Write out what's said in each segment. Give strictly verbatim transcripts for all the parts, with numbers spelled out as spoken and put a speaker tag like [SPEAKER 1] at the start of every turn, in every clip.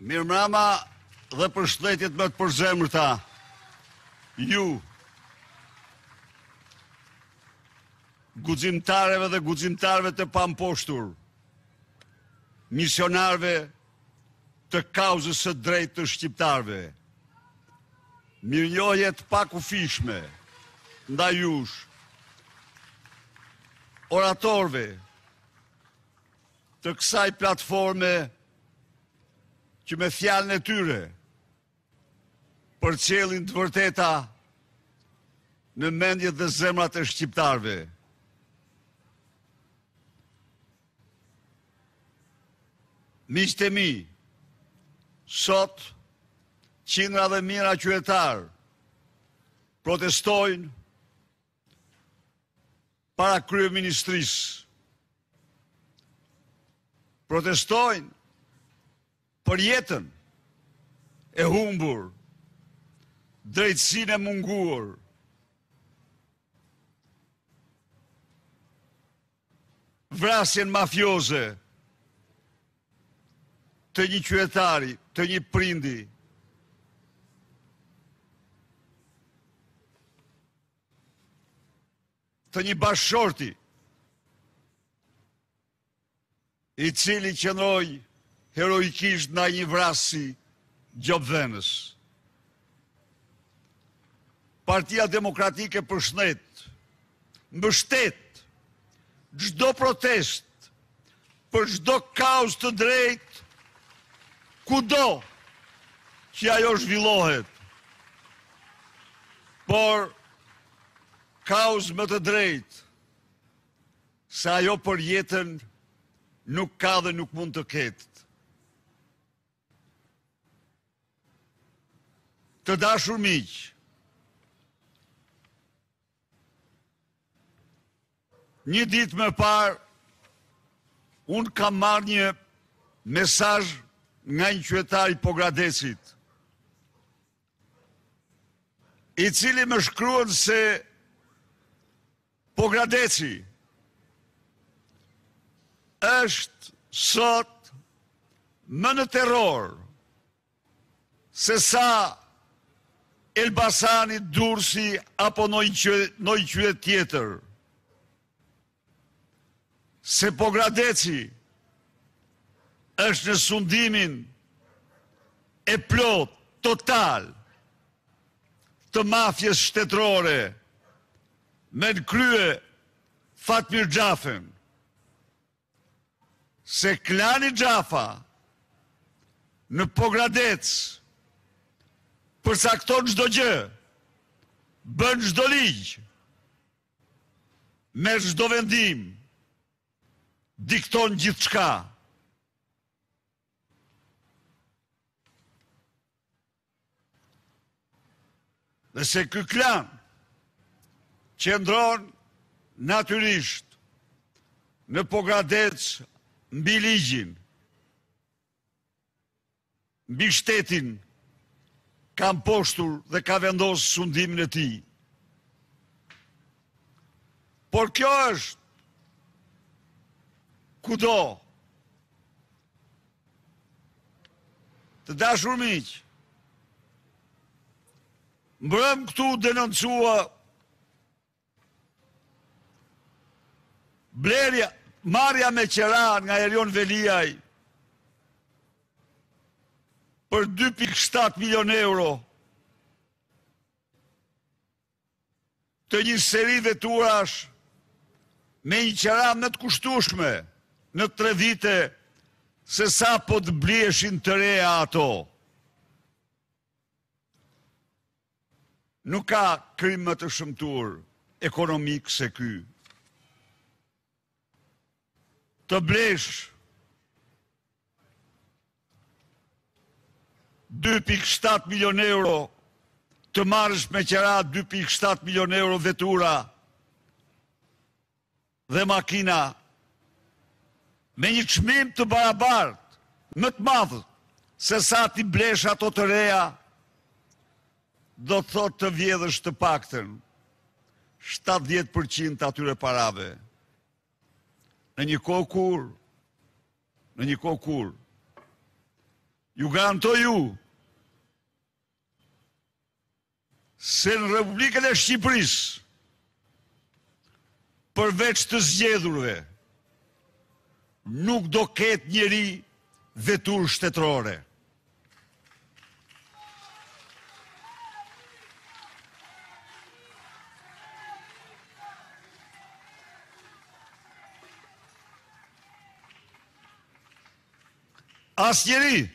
[SPEAKER 1] Mirëmbrëma dhe përshëndetjet më të përzemërta. Ju, guximtarëve dhe guximtarëve të pamposhtur, misionarëve të kauzës së drejtë të shqiptarëve. Mirënjohje të pakufishme ndaj jush, oratorëve të kësaj platforme që me fjalën e tyre përcjellin të vërteta në mendjet dhe zemrat e shqiptarëve. Miqtë e mi, sot qindra dhe mijëra qytetar protestojnë para kryeministrisë. Protestojnë për jetën e humbur, drejtësinë e munguar, vrasjen mafioze të një qytetari, të një prindi, të një bashkëshorti, i cili qëndroi heroikisht ndaj një vrasësi gjobdhenës. Partia Demokratike përshëndet, mbështet çdo protest për çdo kauzë të drejtë kudo që ajo zhvillohet. Por kauzë më të drejtë se ajo për jetën nuk ka dhe nuk mund të ketë. Të dashur miq, një ditë më parë, unë kam marrë një mesazh nga një qytetar i Pogradecit, i cili më shkruan se Pogradeci është sot më në terror se sa Elbasani, Durrësi apo ndonjë qytet tjetër. Se Pogradeci është në sundimin e plot, total, të mafjes shtetërore, me në krye Fatmir Xhafën. Se klani Xhafa në Pogradec përcakton çdo gjë, bën çdo ligj, me çdo vendim, dikton gjithçka. Dhe se ky klan qëndron natyrisht në Pogradec mbi ligjin, mbi shtetin, ka mposhtur dhe ka vendosur sundimin e tij. Por kjo është kudo. Të dashur miq, mbrëm këtu denoncua blerja, marrja me qeran nga Erion Veliaj për dy pikë shtatë milion euro të një seri veturash me një qeran më të kushtueshme në tre vite se sa po të blieshin të reja ato. Nuk ka krim më të shëmtuar ekonomik se ky. Të blesh dy pikë shtatë milion euro, të marrësh me qera dy pikë shtatë milion euro vetura dhe makina, me një çmim të barabartë, më të madh se sa ti blesh ato të reja, do të thotë të vjedhësh të paktën shtatëdhjetë përqind të atyre parave. Në një kohë kur, në një kohë kur Ju garantoj ju se në Republikën e Shqipërisë, përveç të zgjedhurve, nuk do ketë njeri vetur shtetërore. As njeri,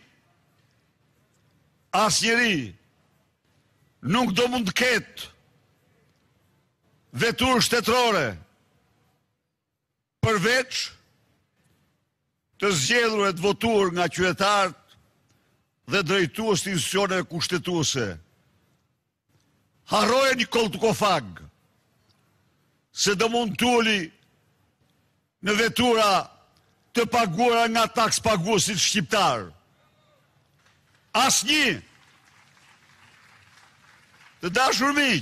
[SPEAKER 1] as njeri nuk do mund të ketë vetur shtetërore përveç të zgjedhur e të votuar nga qytetarët dhe drejtues të institucioneve kushtetuese. Harroje një koltukofag se do mund të uli në vetura të paguara nga taks paguesit shqiptar. Asnjë. Të dashur miq,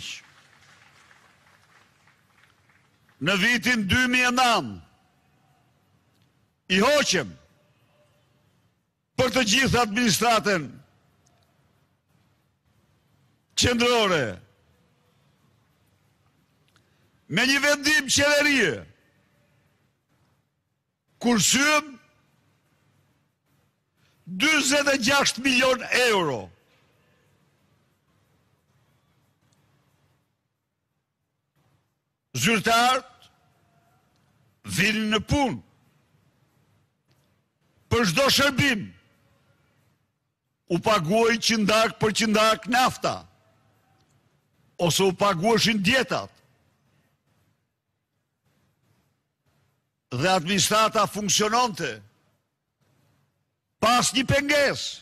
[SPEAKER 1] në vitin dy mijë e nëntë i hoqëm për të gjithë administratën qendrore me një vendim qeverie kur syëm dyzet e gjashtë milion euro. Zyrtarët vinë në punë për çdo shërbim. U paguaj qindak për qindak nafta, ose u paguashin dietat. Dhe administrata funksiononte pas një pengesë,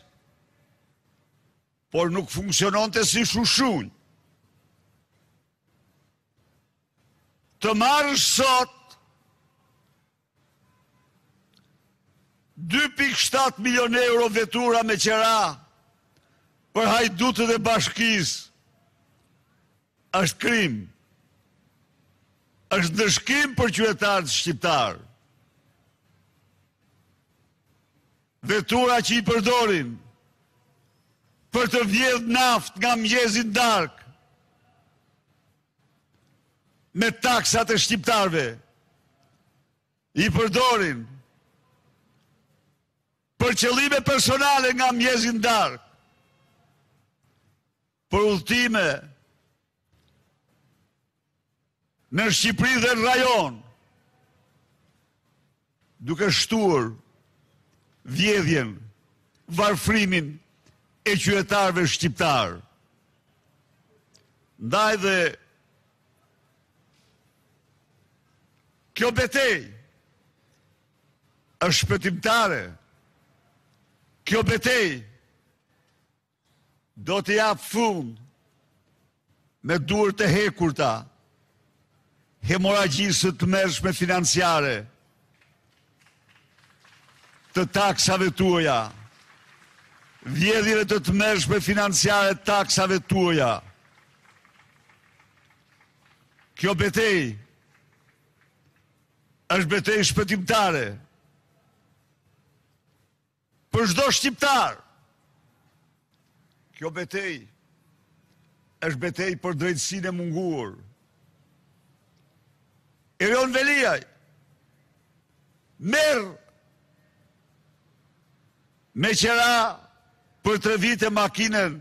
[SPEAKER 1] por nuk funksiononte si shushunj. Të marrësh sot dy pikë shtatë milion euro vetura me qera për hajdutët e bashkisë është krim. Është ndëshkim për qytetarët shqiptar. Vetura që i përdorin për të vjedhur naftë nga mëngjesi darkë me taksat e shqiptarëve, i përdorin për qëllime personale nga mëngjesi darkë, për udhëtime në Shqipëri dhe në rajon, duke shtuar vjedhjen, varfrimin e qytetarëve shqiptar. Ndaj dhe kjo betej është shpëtimtare. Kjo betej do të japë fund me duart e hekurta hemoragjisë të mërshme financiare, të taksave tuaja, vjedhjeve të të mërshme financiare të taksave tuaja. Kjo betej është betej shpëtimtare për çdo shqiptar. Kjo betej është betej për drejtësinë e munguar. Erion Veliaj merr me qera për tre vite makinën,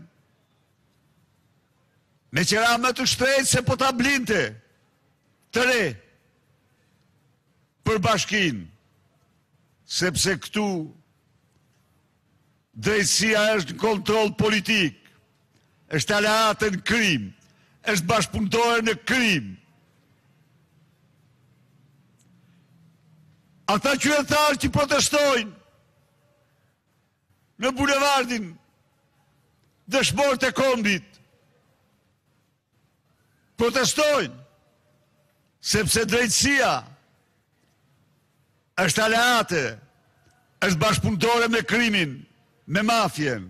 [SPEAKER 1] me qera më të shtrejtë se po ta blinte, të re, për bashkinë, sepse këtu drejtësia është në kontroll politik, është aleate në krim, është bashkëpunëtore në krim. Ata qytetarë që protestojnë në bulevardin dëshmorët e kombit, protestojnë sepse drejtësia është aleate, është bashkëpunëtore me krimin, me mafjen.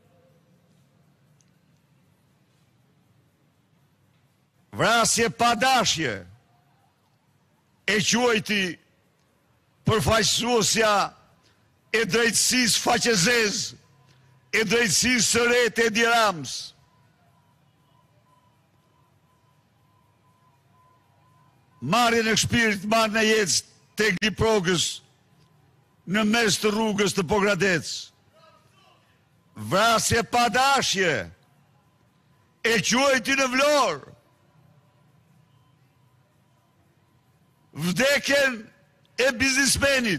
[SPEAKER 1] Vrasje pa dashje e quajti përfaqësuesja e drejtësisë faqezez e drejtësisë së re të Edi Ramës. Marrjen e shpirt, marrjen e jetës të Gliprogës në mes të rrugës të Pogradecës. Vrasje pa dashje, e quajti në Vlorë. Vdekjen e biznismenit,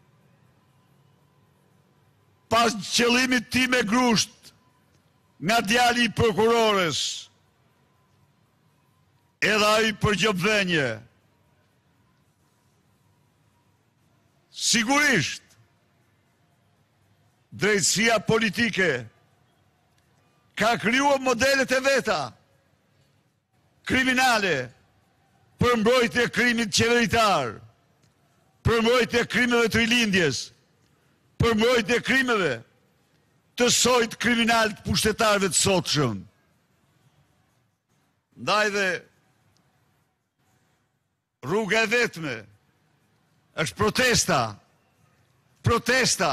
[SPEAKER 1] pas qëllimit ti me grusht nga djali i prokurores, edhe ai për gjobdhenje. Sigurisht, drejtësia politike ka krijuar modelet e veta kriminale për mbrojtje e krimit qeveritar, për mbrojtje e krimeve të rilindjes, për mbrojtje e krimeve të sojt kriminal të pushtetarëve të sotshëm. Ndaj dhe rruga e vetme është protesta. Protesta.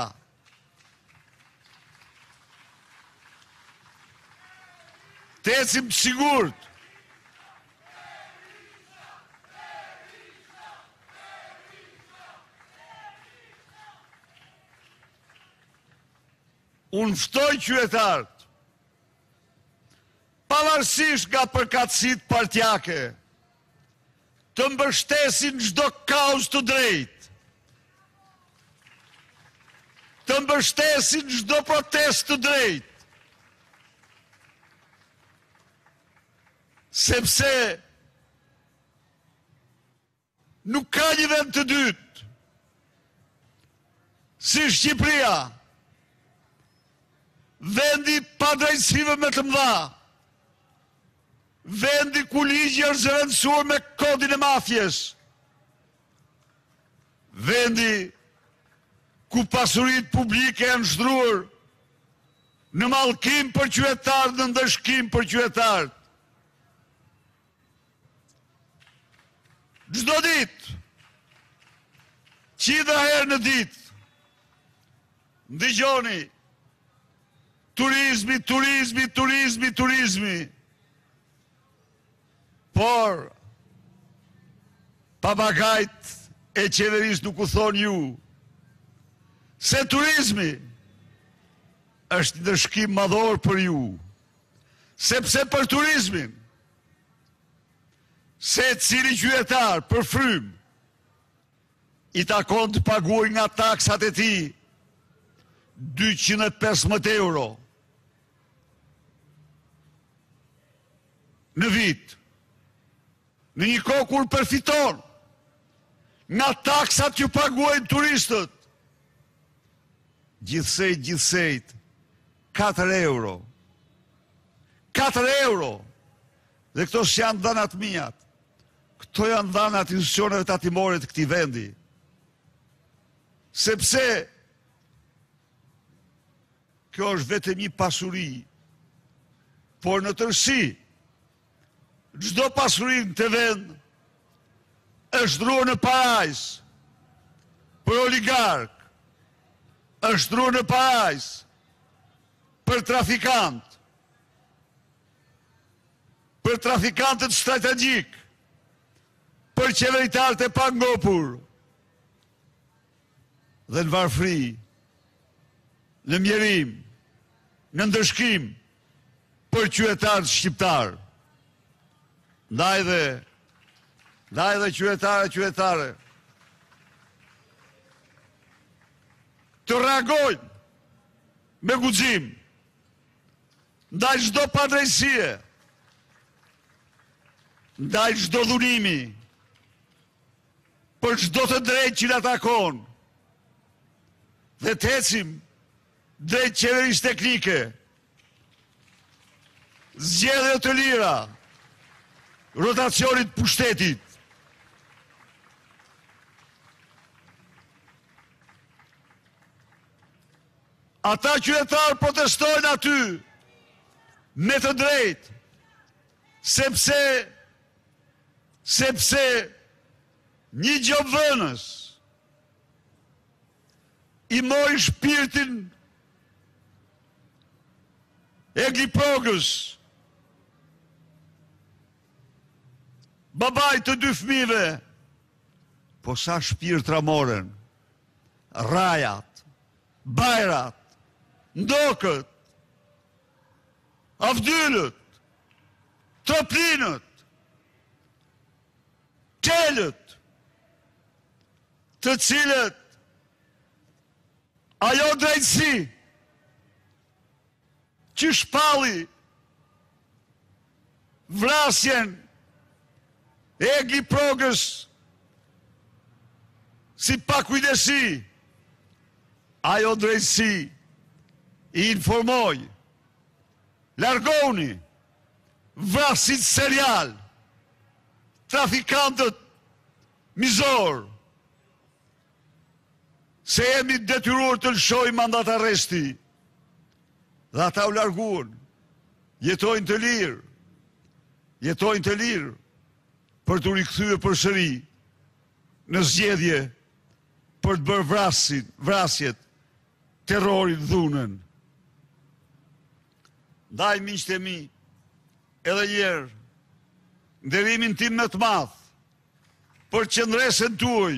[SPEAKER 1] Të ecim të sigurt. Unë ftoj qytetarët, pavarësisht nga përkatësitë partijake, të mbështesin çdo kauzë të drejtë, të mbështesin çdo protestë të drejtë, sepse nuk ka një vend të dytë si Shqipëria, vendi pa drejtësive më të mëdha, vendi ku ligji është zëvendësuar me kodin e mafjes, vendi ku pasuritë publike janë shtruar në mallkim për qytetarët, në ndëshkim për qytetarët. Çdo ditë, qindra herë në ditë, ndëgjoni turizmi, turizmi, turizmi, turizmi. Por, papagajt e qeverisë nuk u thonë ju, se turizmi është një shkim madhor për ju, sepse për turizmin, se cili qytetar për frym, i takon të paguaj nga taksat e tij dyqind e pesëmbëdhjetë euro në vit, në një kohë kur përfiton nga taksat që paguajnë turistët, gjithsej, gjithsejt, katër euro. katër euro. Dhe këto që janë dhanat mijat, këto janë dhanat institucioneve tatimore të këtij vendi. Sepse kjo është vetëm një pasuri, por në tërësi, çdo pasuri në të vend është ndruar në parajs për oligark, është ndruar në parajs për trafikant, për trafikantët strategjik, për qeveritarët e pangopur, dhe në varfëri, në mjerim, në ndëshkim, për qytetarët shqiptarë. Ndaj dhe, ndaj dhe qytetare, qytetare, të reagojnë me guxim, ndaj çdo padrejësie, ndaj çdo dhunimi, për çdo të drejtë që na takon, dhe të ecim drejt qeverisë teknike, zgjedhje të lira, rotacionit pushtetit. Ata qytetarë protestojnë aty me të drejtë, sepse sepse një gjobdhënës i mori shpirtin Egiprogës, babaj të dy fëmijëve, po sa shpirtra morën, rajat, bajrat, ndokët, avdyllët, troplinët, qelët, të cilët ajo drejtësi që shpalli vrasjen e Egiprogës si pakujdesi, ajo drejtësi i informoj, largoni vrasit serial, trafikantët mizor, se jemi detyruar të lëshoj mandat arresti, dhe ata u larguan, jetojnë të lirë, jetojnë të lirë, për të rikthyer përsëri në zgjedhje për të bërë vrasin, vrasjet, terrorin, dhunën. Ndaj miqtë e mi, edhe njerë, nderimin tim më të madh për qendresën tuaj,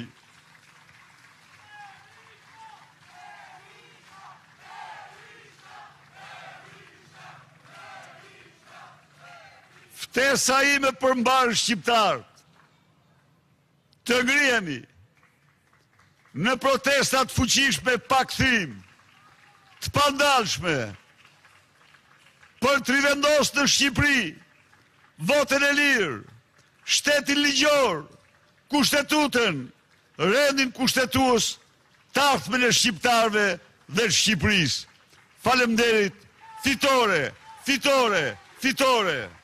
[SPEAKER 1] ftesa ime për mbarë shqiptarët, të ngrihemi në protestat fuqishme pa kthim, të pandalshme, për të rivendosur në Shqipëri votën e lirë, shtetin ligjor, kushtetutën, rendin kushtetues, të ardhmen e shqiptarëve dhe Shqipërisë. Faleminderit, fitore, fitore, fitore.